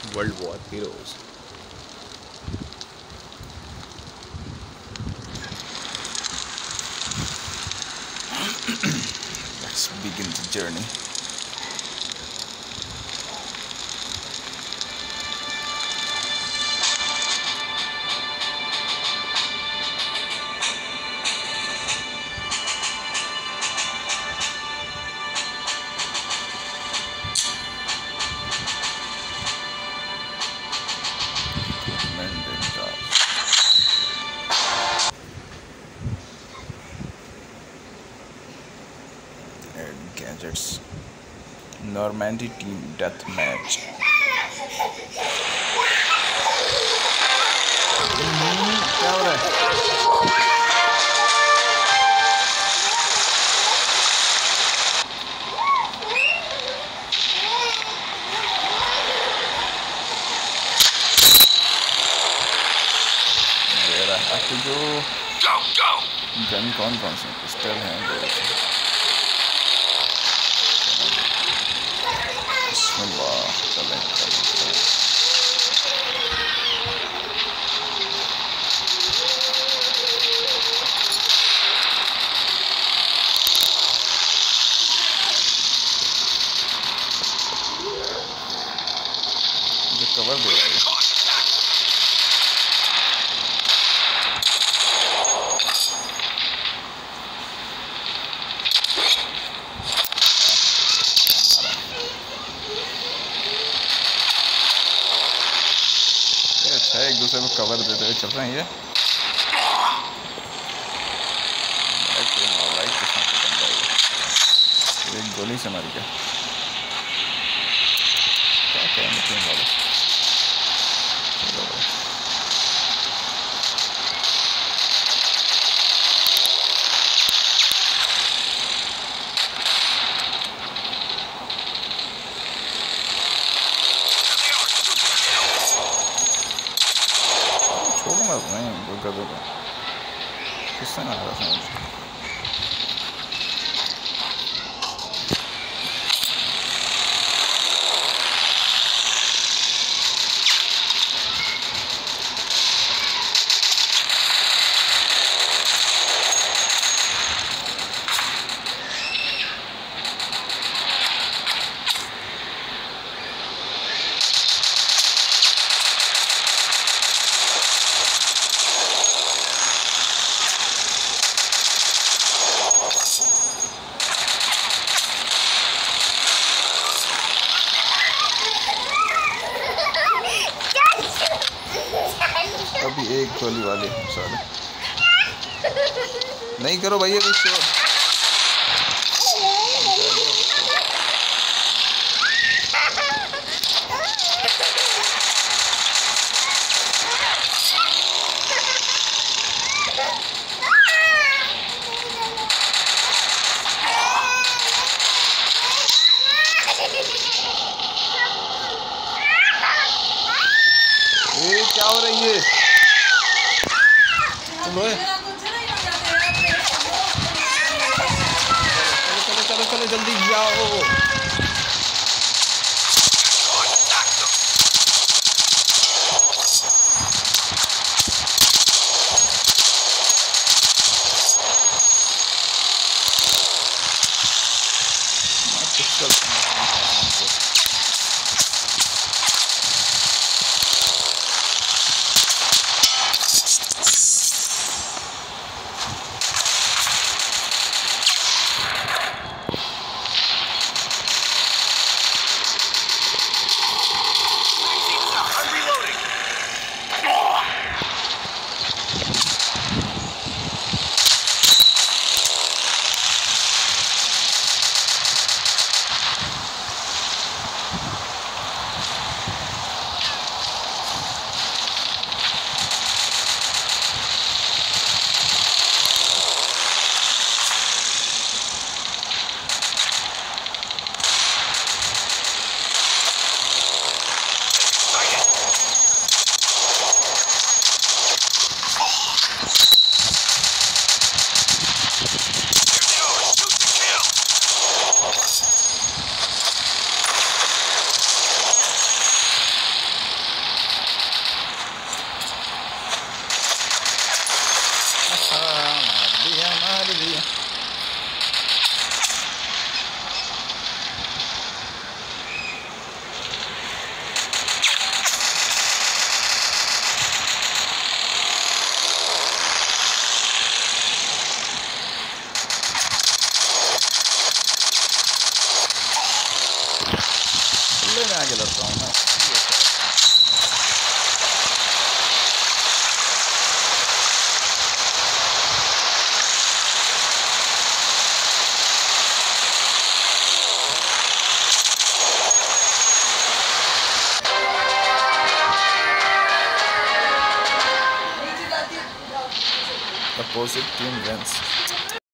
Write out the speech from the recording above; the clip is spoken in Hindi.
World War Heroes. Let's begin the journey. Gadgets. Normandy team deathmatch. क्या हो रहा है? जो गन कौन कौन से पिस्टल हैं कवर दे रहा है। अच्छा है, एक दूसरे को कवर देते हुए चल रहे हैं ये। एक गोली से मर गया। क्या कहने वाले छोड़ूंगा नहीं गधों को। किससे ना रहा समझ। अभी एक गोली वाले साले नहीं करो भैया कुछ। ये क्या हो रही है? चलो चलो चलो जल्दी जाओ। opposite team wins.